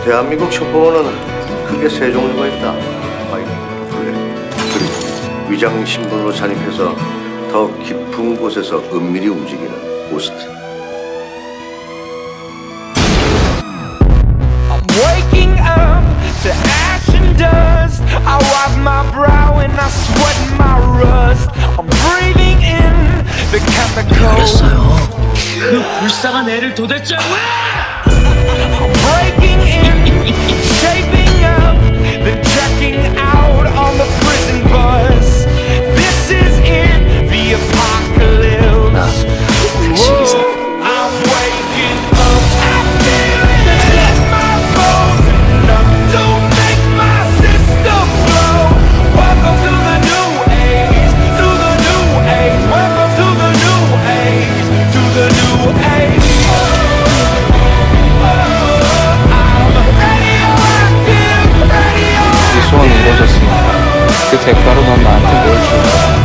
대한민국 첩보원은 크게 세 종류가 있다. YPIV, 그리고 위장 신분으로 잠입해서 더 깊은 곳에서 은밀히 움직이는 고스트. I'm waking up to ash and dust. I wipe my brow and I sweat my rust. I'm breathing in the chemicals. 그 불쌍한 애를 도대체 왜? I'm breaking in, shaping up, then checking out on the prison bus. This is it, the apocalypse. Whoa, I'm waking up, I feel it in my bones, enough to make my system blow. Welcome to the new age, to the new age. Welcome to the new age, to the new age. 소원 이루어졌으니까 그 대가로 넌 나한테 뭘 줄 거야?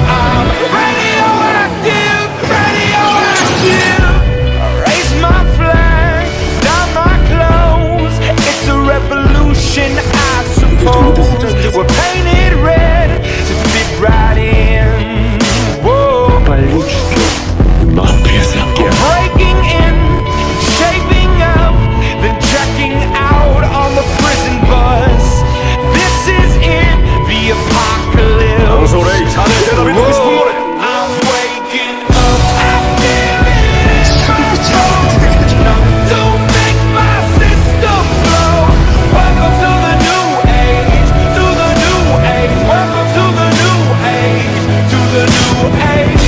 Raise my flag, down my clothes. It's a revolution, I suppose. We're painted red to fit right in. Whoa. 빨리 죽여. 마피아 새끼야. Breaking in, shaping up, then checking out on the prison bus. This is it, the apocalypse. 방소레이 자네 대답이 듣고 싶은 거래. I'm waking up, I feel it in my bones. Enough to make my system blow. Welcome to the new age, to the new age. Welcome to the new age, to the new age.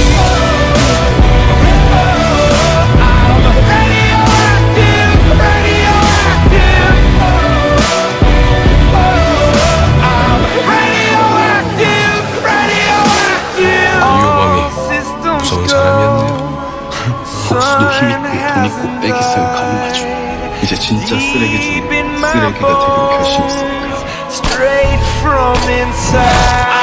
I'm radioactive, radioactive. I'm radioactive, radioactive. 유범이 무서운 사람이었네요. 복수도 힘있고 돈 있고 빽 있어야 가능하죠. 이제 진짜 쓰레기 중에 쓰레기가 되기로 결심했으니까. Straight from inside.